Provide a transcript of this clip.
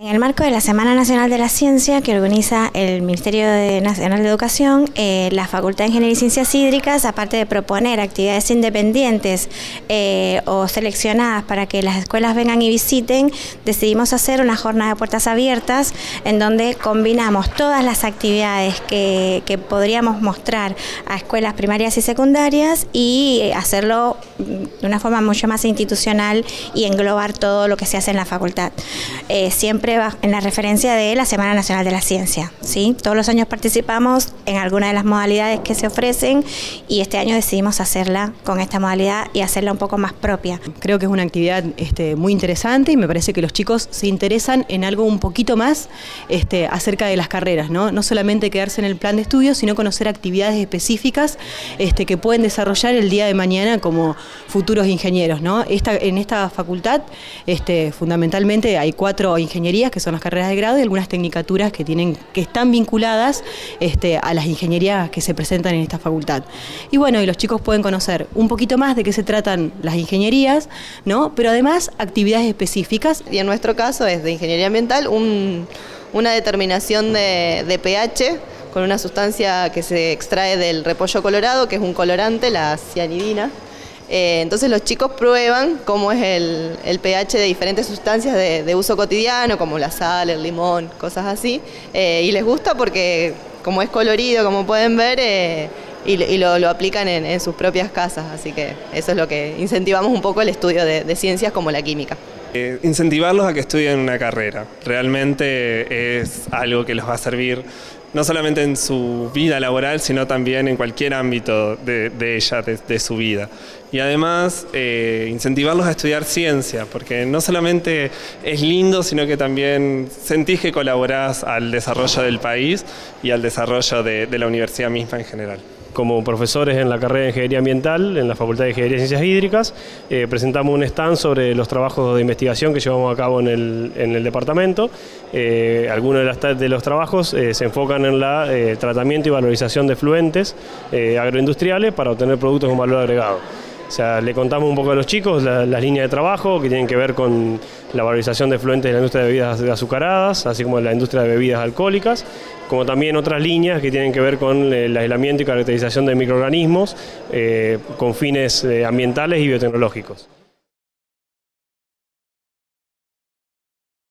En el marco de la Semana Nacional de la Ciencia que organiza el Ministerio Nacional de Educación, la Facultad de Ingeniería y Ciencias Hídricas, aparte de proponer actividades independientes o seleccionadas para que las escuelas vengan y visiten, decidimos hacer una jornada de puertas abiertas en donde combinamos todas las actividades que podríamos mostrar a escuelas primarias y secundarias y hacerlo de una forma mucho más institucional y englobar todo lo que se hace en la facultad. Siempre en la referencia de la Semana Nacional de la Ciencia, ¿sí? Todos los años participamos en alguna de las modalidades que se ofrecen y este año decidimos hacerla con esta modalidad y hacerla un poco más propia. Creo que es una actividad muy interesante y me parece que los chicos se interesan en algo un poquito más acerca de las carreras, ¿no? No solamente quedarse en el plan de estudios, sino conocer actividades específicas que pueden desarrollar el día de mañana como futuros ingenieros, ¿no? En esta facultad fundamentalmente hay 4 ingenierías que son las carreras de grado y algunas tecnicaturas que están vinculadas a las ingenierías que se presentan en esta facultad. Y bueno, y los chicos pueden conocer un poquito más de qué se tratan las ingenierías, ¿no? Pero además actividades específicas. Y en nuestro caso es de ingeniería ambiental una determinación de pH con una sustancia que se extrae del repollo colorado, que es un colorante, la cianidina. Entonces los chicos prueban cómo es el pH de diferentes sustancias de uso cotidiano, como la sal, el limón, cosas así, y les gusta porque como es colorido, como pueden ver, y lo aplican en sus propias casas, así que eso es lo que incentivamos un poco el estudio de ciencias como la química. Incentivarlos a que estudien una carrera, realmente es algo que los va a servir no solamente en su vida laboral, sino también en cualquier ámbito de ella, de su vida. Y además, incentivarlos a estudiar ciencia, porque no solamente es lindo, sino que también sentís que colaborás al desarrollo del país y al desarrollo de la universidad misma en general. Como profesores en la carrera de Ingeniería Ambiental, en la Facultad de Ingeniería y Ciencias Hídricas, presentamos un stand sobre los trabajos de investigación que llevamos a cabo en el departamento. Algunos de los trabajos se enfocan en el tratamiento y valorización de efluentes agroindustriales para obtener productos con valor agregado. O sea, le contamos un poco a los chicos las líneas de trabajo que tienen que ver con la valorización de efluentes de la industria de bebidas azucaradas, así como de la industria de bebidas alcohólicas, como también otras líneas que tienen que ver con el aislamiento y caracterización de microorganismos con fines ambientales y biotecnológicos.